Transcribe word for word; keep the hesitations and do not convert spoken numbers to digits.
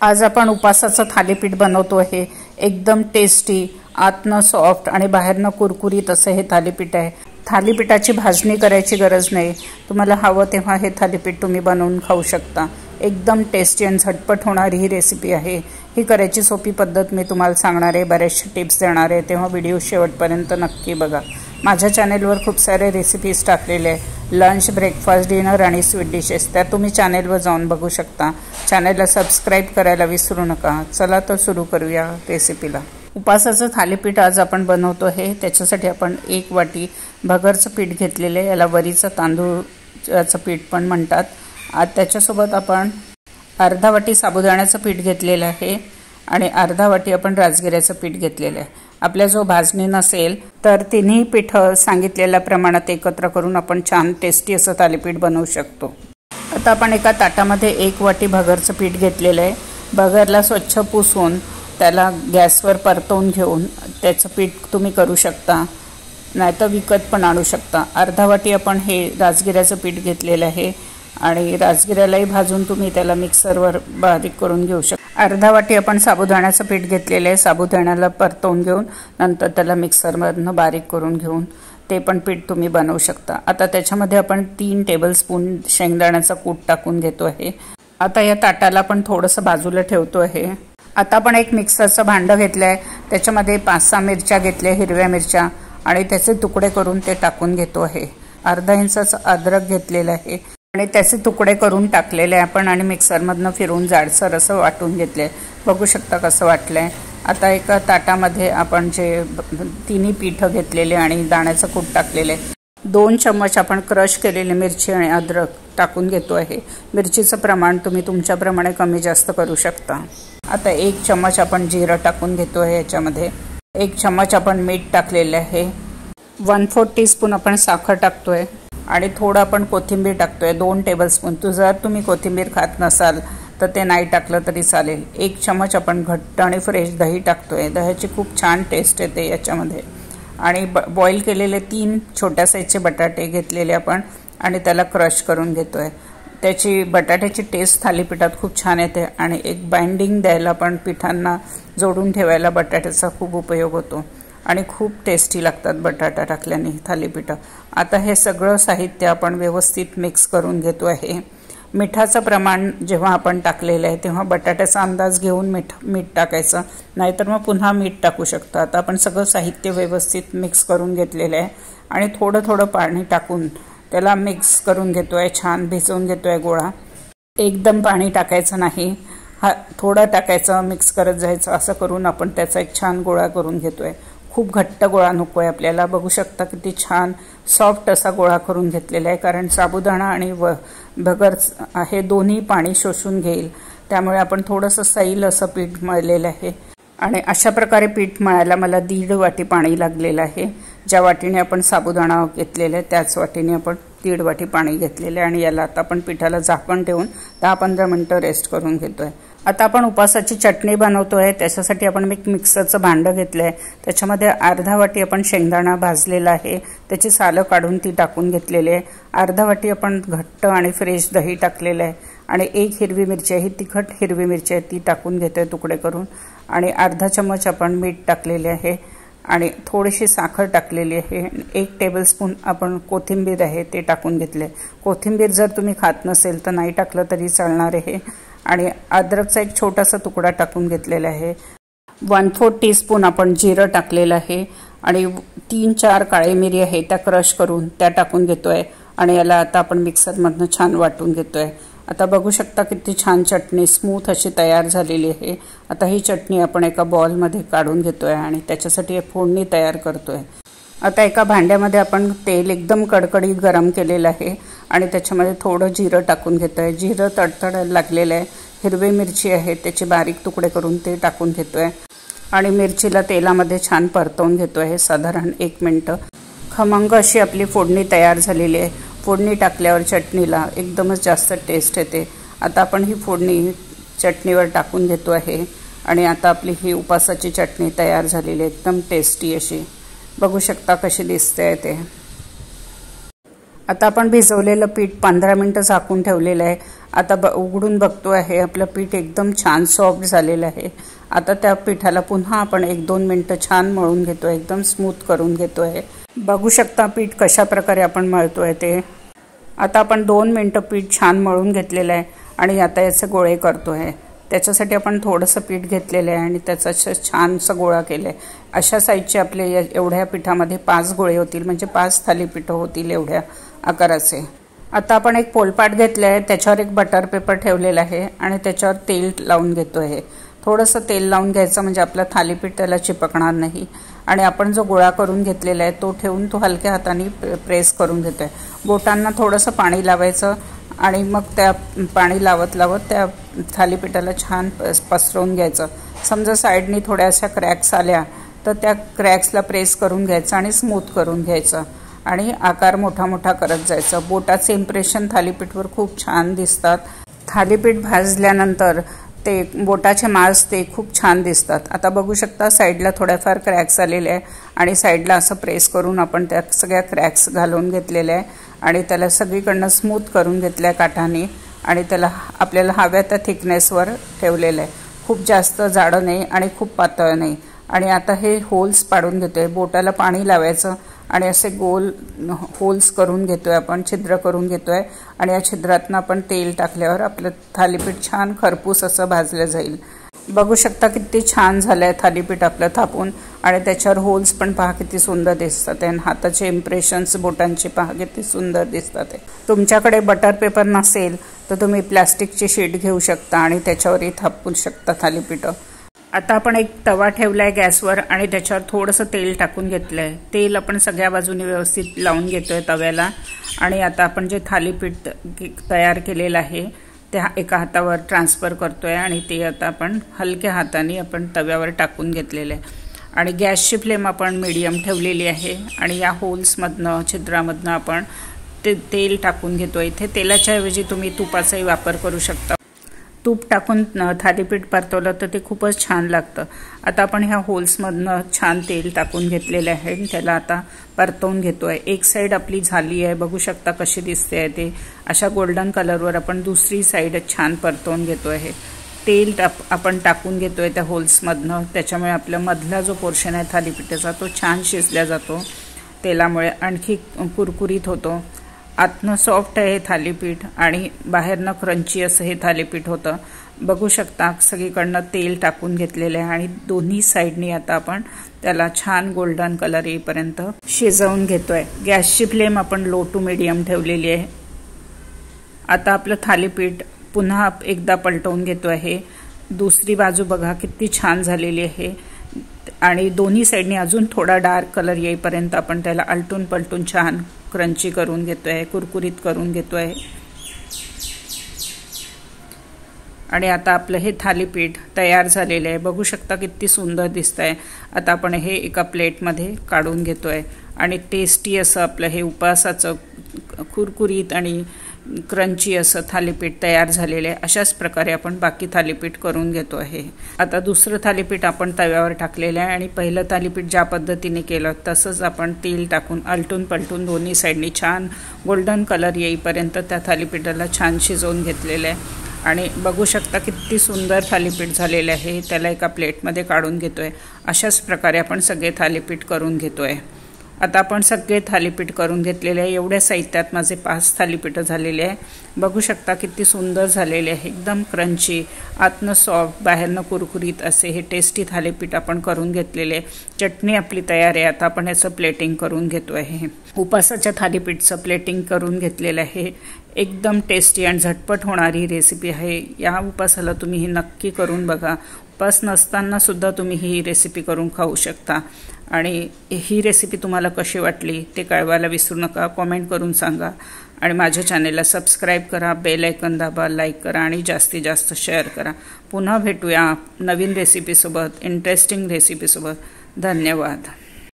आज आपण उपासाचं थालीपीठ बनवतो आहे। एकदम टेस्टी, आतनं सॉफ्ट आणि बाहेरनं कुरकुरीत असं हे थालीपीठ आहे। थालीपीठाची भाजणी करायची गरज नाही, तुम्हाला हवं तेव्हा हे थालीपीठ तुम्ही बनवून खाऊ शकता। एकदम टेस्टी आणि झटपट होणारी ही रेसिपी आहे। ही करायची सोपी पद्धत मी तुम्हाला सांगणार आहे, बरेचसे टिप्स देणार आहे, तेव्हा व्हिडिओ शेवटपर्यंत नक्की बघा। माझ्या चॅनेलवर खूप सारे रेसिपीज टाकलेले आहे, लंच, ब्रेकफास्ट, डिनर आणि स्वीट डिशेस, त्या तुम्ही चॅनेलवर जाऊन बघू शकता। चॅनेलला सबस्क्राइब करायला विसरू नका। चला तर सुरू करूया रेसिपीला। उपासाचं थालीपीठ आज आपण बनवतो आहे। त्याच्यासाठी आपण एक वाटी भगरचं पीठ घेतलेले आहे, याला वरीचं तांदूळाचं पीठ पण म्हणतात। आज त्याच्यासोबत आपण अर्धा वाटी साबुदाण्याचं पीठ घेतलेलं आहे आणि अर्धा वाटी आपण राजगिऱ्याचं पीठ घेतलेलं आहे। आपल्या जो भाजणी नसेल तर तिन्ही पीठ सांगितलेल्या प्रमाणात एकत्र करून आपण छान टेस्टी असं थालीपीठ बनवू शकतो। आता आपण एका ताटामध्ये एक वाटी भगरचं पीठ घेतलेलं आहे। भगरला स्वच्छ पुसून त्याला गॅसवर परतवून घेऊन त्याचं पीठ तुम्ही करू शकता, नाहीतर विकत पण आणू शकता। अर्धा वाटी आपण हे राजगिऱ्याचं पीठ घेतलेलं आहे आणि राजगिऱ्यालाही भाजून तुम्ही त्याला मिक्सरवर बारीक करून घेऊ शकता। अर्धा वाटी आपण साबुदाण्याचं पीठ घेतलेलं आहे, साबुदाण्याला परतवून घेऊन नंतर त्याला मिक्सरमधनं बारीक करून घेऊन ते पण पीठ तुम्ही बनवू शकता। आता त्याच्यामध्ये आपण तीन टेबलस्पून शेंगदाण्याचा कूट टाकून घेतो आहे। आता या ताटाला आपण थोडंसं बाजूला ठेवतो आहे। आता आपण एक मिक्सरचं भांडं घेतलं आहे, त्याच्यामध्ये पाच सहा मिरच्या घेतल्या, हिरव्या मिरच्या, आणि त्याचे तुकडे करून ते टाकून घेतो आहे। अर्धा इंचाचं अद्रक घेतलेलं आहे आणि त्याचे तुकडे करून टाकलेले आपण आणि मिक्सरमधनं फिरून जाडसर असं वाटून घेतले। बघू शकता कसं वाटलंय। आता एका ताटामध्ये आपण जे तिन्ही पीठ घेतलेले आणि दाण्याचं कूट टाकलेले, दोन चम्मच आपण क्रश केलेले मिरची आणि अद्रक टाकून घेतो आहे। मिरचीचं प्रमाण तुम्ही तुमच्याप्रमाणे कमी जास्त करू शकता। आता एक चम्मच आपण जिरं टाकून घेतो आहे याच्यामध्ये। एक चम्मच आपण मीठ टाकलेले आहे। वन फोर्थ टीस्पून आपण साखर टाकतोय आणि थोडं आपण कोथिंबीर टाकतोय, दोन टेबलस्पून। तू जर तुम्ही कोथिंबीर खात नसाल तर ते नाही टाकलं तरी चालेल। एक चम्मच आपण घट्ट आणि फ्रेश दही टाकतोय, दह्याची खूप छान टेस्ट येते याच्यामध्ये। आणि ब बॉईल केलेले तीन छोट्या साईजचे बटाटे घेतलेले आपण आणि त्याला क्रश करून घेतोय। त्याची बटाट्याची टेस्ट थालीपीठात खूप छान येते आणि एक बाइंडिंग द्यायला पण पिठांना जोडून ठेवायला बटाट्याचा खूप उपयोग होतो आणि खूप टेस्टी लागतात बटाटा टाकल्याने थालीपीठ। आता हे सगळं साहित्य आपण व्यवस्थित मिक्स करून घेतो आहे। मिठाचं प्रमाण जेव्हा आपण टाकलेलं आहे तेव्हा बटाट्याचा अंदाज घेऊन मीठ मीठ टाकायचं, नाहीतर मग पुन्हा मीठ टाकू शकता। आता आपण सगळं साहित्य व्यवस्थित मिक्स करून घेतलेलं आहे आणि थोडं थोडं पाणी टाकून त्याला मिक्स करून घेतो आहे, छान भिजवून घेतो आहे गोळा। एकदम पाणी टाकायचं नाही, हा थोडं टाकायचं, मिक्स करत जायचं, असं करून आपण त्याचा एक छान गोळा करून घेतो आहे। खूप घट्ट गोळा नको आहे आपल्याला। बघू शकता किती छान सॉफ्ट असा गोळा करून घेतलेला आहे, कारण साबुदाणा आणि व भगर हे दोन्ही पाणी शोषून घेईल, त्यामुळे आपण थोडंसं सैल असं पीठ मळलेलं आहे। आणि अशा प्रकारे पीठ मळायला मला दीड वाटी पाणी लागलेलं आहे। ज्या वाटीने आपण साबुदाणा घेतलेला आहे त्याच वाटीने आपण दीड वाटी पाणी घेतलेलं आहे आणि याला आता आपण पिठाला झाकण ठेवून दहा पंधरा मिनटं रेस्ट करून घेतोय। आता आपण उपासाची चटणी बनवतोय, त्याच्यासाठी आपण एक मिक्सरचं भांडं घेतलंय, त्याच्यामध्ये अर्धा वाटी आपण शेंगदाणा भाजलेला आहे, त्याची सालं काढून ती टाकून घेतलेली आहे। अर्धा वाटी आपण घट्ट आणि फ्रेश दही टाकलेलं आहे आणि एक हिरवी मिरची आहे, तिखट हिरवी मिरची आहे, ती टाकून घेतोय तुकडे करून। आणि अर्धा चम्मच आपण मीठ टाकलेले आहे आणि थोडीशी साखर टाकलेली आहे। एक टेबलस्पून आपण कोथिंबीर आहे ते टाकून घेतले। कोथिंबीर जर तुम्ही खात नसेल तर नाही टाकलं तरी चालणार आहे। आणि अद्रकचा एक छोटासा तुकडा टाकून घेतलेला आहे। वन फोर्थ टीस्पून आपण जिरं टाकलेलं आहे आणि तीन चार काळी मिरी आहे त्या क्रश करून त्या टाकून घेतोय आणि याला आता आपण मिक्सरमधनं छान वाटून घेतोय। आता बघू शकता किती छान चटणी स्मूथ अशी तयार झालेली आहे। आता ही चटणी आपण एका बॉलमध्ये काढून घेतोय आणि त्याच्यासाठी फोडणी तयार करतोय। आता एका भांड्यामध्ये आपण तेल एकदम कडकडीत गरम केलेलं आहे आणि त्याच्यामध्ये थोडं जिरं टाकून घेतोय। जिरं तडतडायला लागलेलं आहे। हिरवी मिरची आहे त्याचे बारीक तुकडे करून ते टाकून घेतोय आणि मिरचीला तेलामध्ये छान परतवून घेतोय साधारण एक मिनटं। खमंग अशी आपली फोडणी तयार झालेली आहे। फोडणी टाकल्यावर चटणीला एकदमच जास्त टेस्ट येते। आता आपण ही फोडणी चटणीवर टाकून घेतो आहे आणि आता आपली ही उपासाची चटणी तयार झालेली आहे, एकदम टेस्टी अशी। बघू शकता कशी दिसते ते। आता आपण भिजवलेलं पीठ पंधरा मिनिटं झाकून ठेवलेलं आहे. आता ब उघडून बघतो आहे, आपलं पीठ एकदम छान सॉफ्ट झालेलं आहे. आता त्या पिठाला पुन्हा आपण एक दोन मिनिटं छान मळून घेतो आहे, एकदम स्मूथ करून घेतो आहे. बघू शकता पीठ कशा प्रकारे आपण मळतो आहे ते. आता आपण दोन मिनिटं पीठ छान मळून घेतलेलं आहे आणि आता याचे गोळे करतो आहे. त्याच्यासाठी आपण थोडंसं पीठ घेतलेलं आहे आणि त्याचा छानसा गोळा केला आहे. अशा साईजचे आपले एवढ्या पिठामध्ये पाच गोळे होतील, म्हणजे पाच थालीपीठं होतील एवढ्या आकाराचे. आता आपण एक पोलपाट घेतलं आहे, त्याच्यावर एक बटर पेपर ठेवलेला आहे आणि त्याच्यावर तेल लावून घेतो आहे. थोडंसं तेल लावून घ्यायचं म्हणजे आपलं थालीपीठ त्याला चिपकणार नाही. आणि आपण जो गोळा करून घेतलेला आहे तो ठेवून तो हलक्या हाताने प्रेस करून घेतो आहे. बोटांना थोडंसं पाणी लावायचं आणि मग त्या पाणी लावत लावत त्या थालीपीठाला छान पसरवून घ्यायचं. समजा साईडनी थोड्याशा क्रॅक्स आल्या तर त्या क्रॅक्सला प्रेस करून घ्यायचं आणि स्मूथ करून घ्यायचं आणि आकार मोठा मोठा करत जायचं. बोटाचे इम्प्रेशन थालीपीठवर खूप छान दिसतात. थालीपीठ भाजल्यानंतर ते बोटाचे मांस ते खूप छान दिसतात. आता बघू शकता साईडला थोड्याफार क्रॅक्स आलेले आहे आणि साईडला असं प्रेस करून आपण त्या सगळ्या क्रॅक्स घालून घेतलेले आहे आणि त्याला सगळीकडनं स्मूथ करून घेतल्या काठाने आणि त्याला आपल्याला हव्या त्या थिकनेसवर ठेवलेलं आहे. खूप जास्त जाडं नाही आणि खूप पातळ नाही. आणि आता हे होल्स पाडून घेतोय. बोटाला पाणी लावायचं आणि असे गोल होल्स करून घेतोय आपण, छिद्र करून घेतोय आणि या छिद्रातनं आपण तेल टाकल्यावर आपलं थालीपीठ छान खरपूस असं भाजलं जाईल. बघू शकता किती छान झालंय थालीपीठ आपलं थापून आणि त्याच्यावर होल्स पण पहा किती सुंदर दिसतात आहे. हाताचे इम्प्रेशन्स बोटांचे पहा किती सुंदर दिसतात आहे. तुमच्याकडे बटर पेपर नसेल तर तुम्ही प्लास्टिकची शीट घेऊ शकता आणि त्याच्यावरही थापू शकता थालीपीठं. आता आपण एक तवा ठेवलाय गॅसवर आणि त्याच्यावर थोडंसं तेल टाकून घेतलंय. तेल आपण सगळ्या बाजूने व्यवस्थित लावून घेतोय तव्याला आणि आता आपण जे थालीपीठ तयार केलेलं आहे त्या एका हातावर ट्रान्सफर करतोय आणि ते आता आपण हलक्या हाताने आपण तव्यावर टाकून घेतलेलं आहे आणि गॅसची फ्लेम आपण मीडियम ठेवलेली आहे आणि या होल्समधनं छिद्रामधनं आपण ते तेल टाकून घेतोय. इथे तेलाच्या ऐवजी तुम्ही तुपाचाही वापर करू शकता. तूप टाकून थालीपीठ परतवलं तर ते खूपच छान लागतं. आता आपण ह्या होल्समधनं छान तेल टाकून घेतलेलं आहे आणि त्याला आता परतवून घेतोय. एक साईड आपली झाली आहे, बघू शकता कशी दिसते आहे ते. अशा गोल्डन कलरवर आपण दुसरी साईड छान परतवून घेतोय. हे तेल टाप आपण टाकून घेतोय त्या होल्समधनं, त्याच्यामुळे आपल्या मधला जो पोर्शन आहे थालीपीठाचा तो छान शिजला जातो. तेलामुळे आणखी कुरकुरीत होतो. आतनं सॉफ्ट आहे हे थालीपीठ आणि बाहेरनं क्रंची असं हे थालीपीठ होतं. बघू शकता सगळीकडनं तेल टाकून घेतलेलं आहे आणि दोन्ही साईडनी आता आपण त्याला छान गोल्डन कलर येईपर्यंत शिजवून घेतोय. गॅसची फ्लेम आपण लो टू मीडियम ठेवलेली आहे. आता आपलं थालीपीठ पुन्हा एकदा पलटवून घेतो आहे. दुसरी बाजू बघा किती छान झालेली आहे आणि दोन्ही साईडनी अजून थोडा डार्क कलर येईपर्यंत आपण त्याला आलटून पलटून छान क्रंची करून घेतोय, कुरकुरीत करून घेतोय. आणि आता आपलं हे थालीपीठ तयार झालेलं आहे. बघू शकता किती सुंदर दिसतंय. आता आपण हे एका प्लेटमध्ये काढून घेतोय आणि टेस्टी असं आपलं हे उपासाचं कुरकुरीत आणि क्रंची असं थालीपीठ तयार झालेलं आहे. अशाच प्रकारे आपण बाकी थालीपीठ करून घेतो आहे. आता दुसरं थालीपीठ आपण तव्यावर टाकलेलं आहे आणि पहिलं थालीपीठ ज्या पद्धतीने केलं तसंच आपण तेल टाकून आलटून पलटून दोन्ही साईडनी छान गोल्डन कलर येईपर्यंत त्या थालीपीठाला छान शिजवून घेतलेलं आहे. आणि बघू शकता किती सुंदर थालीपीठ झालेलं आहे. त्याला एका प्लेटमध्ये काढून घेतोय. अशाच प्रकारे आपण सगळे थालीपीठ करून घेतोय. आता आपण सगळे थालीपीठ करून घेतलेले आहे. एवढ्या साहित्यात माझे पाच थालीपीठं झालेले आहे. बघू शकता किती सुंदर झालेले आहे. एकदम क्रंची, आतनं सॉफ्ट, बाहेरनं कुरकुरीत असे हे टेस्टी थालीपीठ आपण करून घेतलेले आहे. चटणी आपली तयार आहे. आता आपण याचं प्लेटिंग करून घेतो आहे. उपासाच्या थालीपीठचं प्लेटिंग करून घेतलेलं आहे. एकदम टेस्टी आणि झटपट होणारी रेसिपी आहे. या उपासाला तुम्ही ही नक्की करून बघा. उपास नसताना सुद्धा तुम्ही ही रेसिपी करून खाऊ शकता. आणि ही रेसिपी तुम्हाला कशी वाटली ते कळवायला विसरू नका. कॉमेंट करून सांगा आणि माझ्या चॅनेलला सबस्क्राईब करा, बेल आयकॉन दाबा, लाईक करा आणि जास्तीत जास्त शेअर करा. पुन्हा भेटूया नवीन रेसिपीसोबत, इंटरेस्टिंग रेसिपीसोबत. धन्यवाद.